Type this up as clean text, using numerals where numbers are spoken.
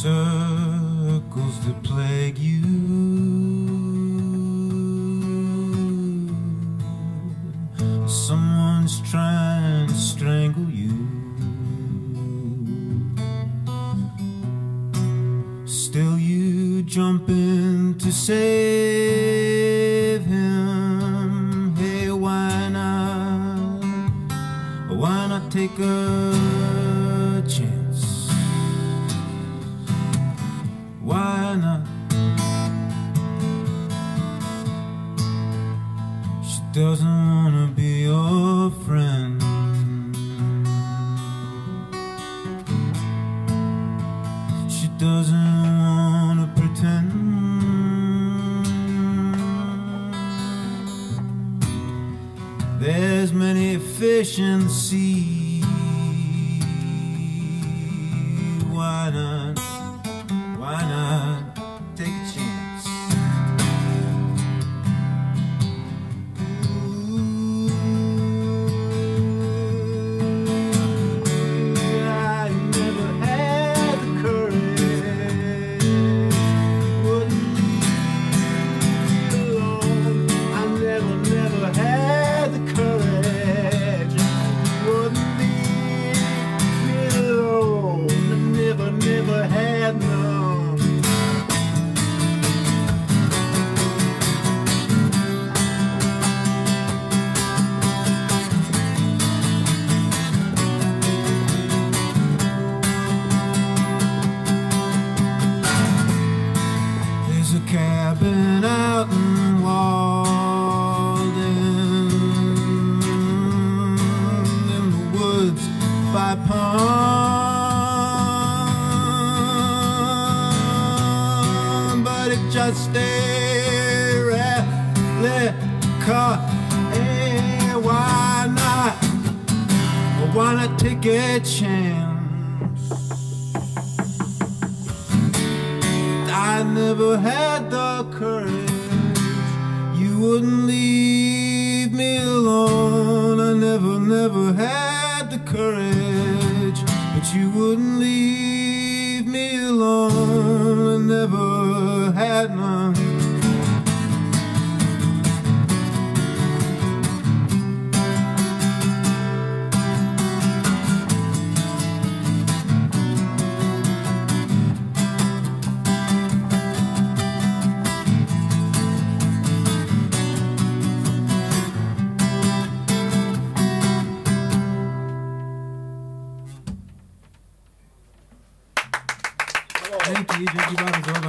circles that plague you. Someone's trying to strangle you. Still you jump in to save him. Hey, why not? Why not take a chance? Why not? She doesn't wanna be your friend. She doesn't wanna pretend. There's many fish in the sea. Why not? Why not take a chance? Ooh, I never had the courage. Wouldn't leave me alone. I never had the courage. Wouldn't leave me alone. I never had none. There's a cabin out in Walden, in the woods by pond, but it just a replica. Hey, why not? Why not take a chance? I never had the courage. You wouldn't leave me alone. I never had the courage. But you wouldn't leave me alone. I never had none. Thank you, Jackie Bottoms.